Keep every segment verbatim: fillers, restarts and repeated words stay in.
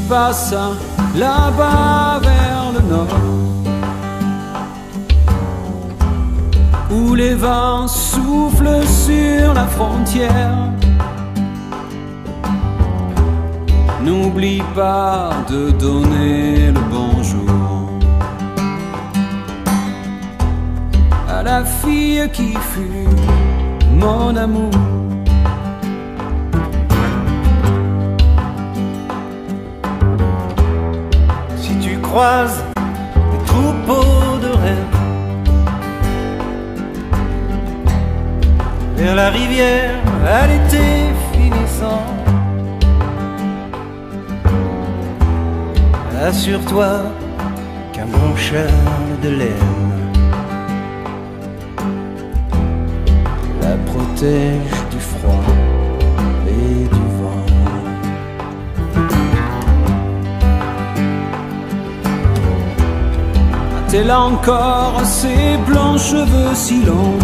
passes là-bas vers le nord, où les vents soufflent sur la frontière, n'oublie pas de donner le bonjour à la fille qui fut mon amour. Si tu croises des troupeaux de rennes vers la rivière à l'été finissant, assure-toi qu'un bon Charles de laine la protège du froid et du vent. A-t-elle encore ses blancs cheveux si longs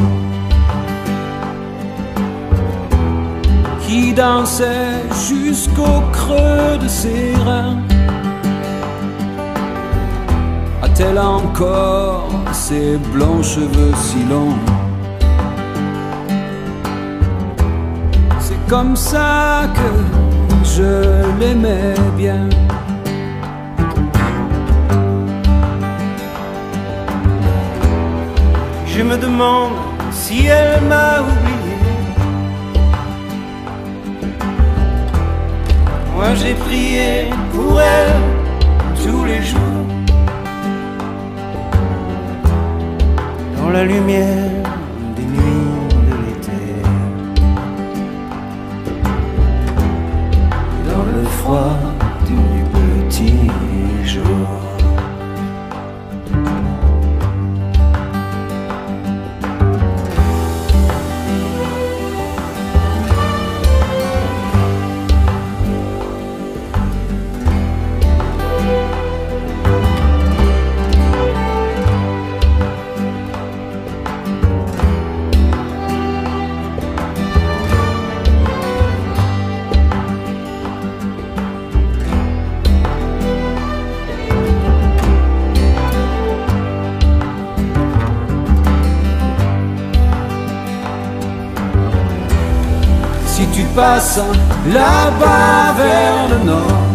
qui dansaient jusqu'au creux de ses reins? A-t-elle encore ses blonds cheveux si longs? C'est comme ça que je l'aimais bien. Je me demande si elle m'a oublié. Moi j'ai prié pour elle tous les jours, dans la lumière des nuits de l'été, dans le froid du petit jour. Si tu passes là-bas vers le nord,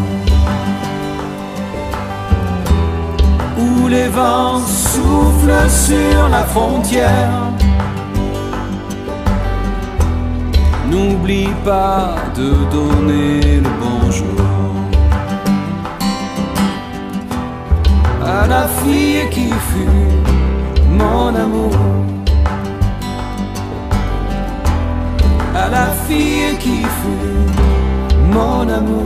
où les vents soufflent sur la frontière, n'oublie pas de donner le bonjour à la fille qui fut mon amour, à la fille qui fut mon amour.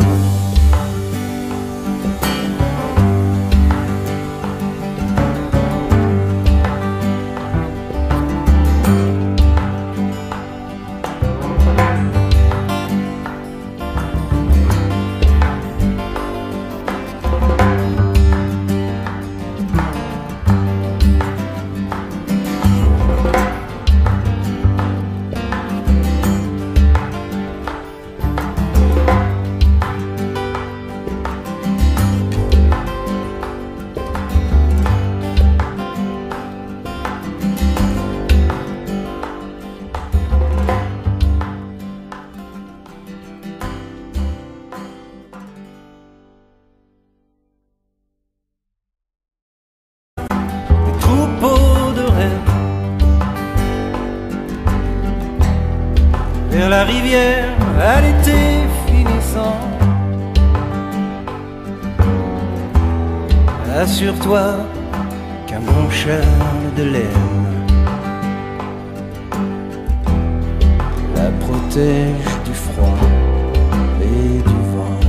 Vers la rivière à l'été finissant, assure-toi qu'un bon Charles de laine la protège du froid et du vent.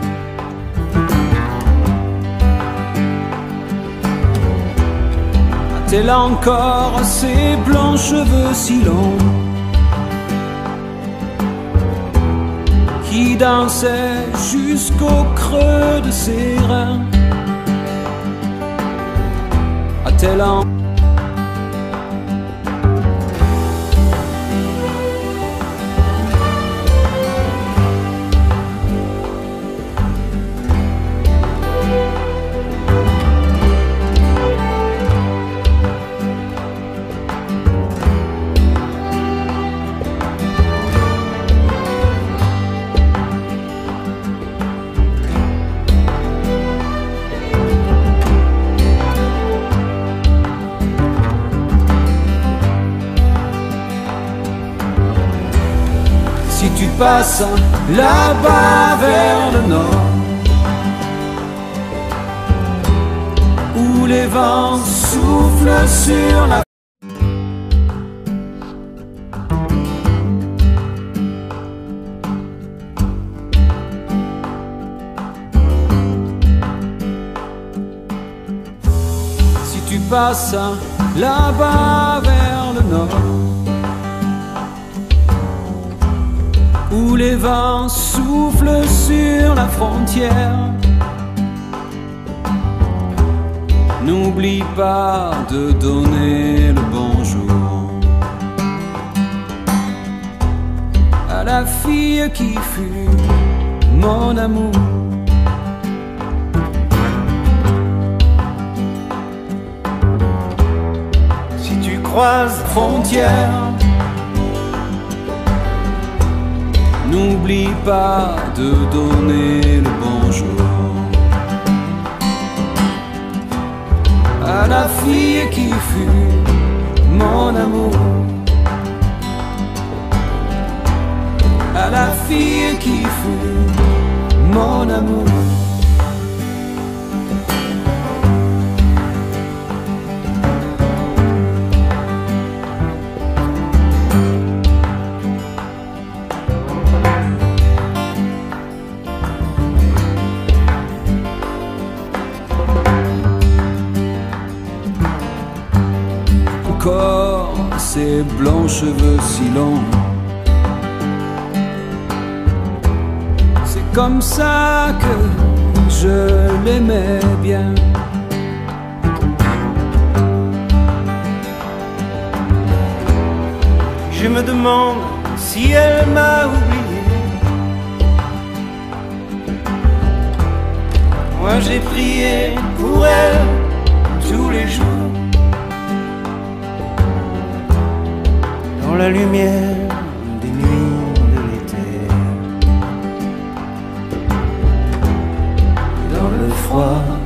A-t-elle encore ses blancs cheveux si longs qui dansait jusqu'au creux de ses reins? A-t-elle en... passes là-bas vers le nord, où les vents soufflent sur la tu passes là-bas vers le nord, où les vents soufflent sur la frontière. N'oublie pas de donner le bonjour à la fille qui fut mon amour. Croise frontière, n'oublie pas de donner le bonjour à la fille qui fut mon amour, à la fille qui fut mon amour. Encore ses blonds cheveux si longs, c'est comme ça que je l'aimais bien. Je me demande si elle m'a oublié. Moi j'ai prié pour elle tous les jours, dans la lumière des nuits de l'été, dans le froid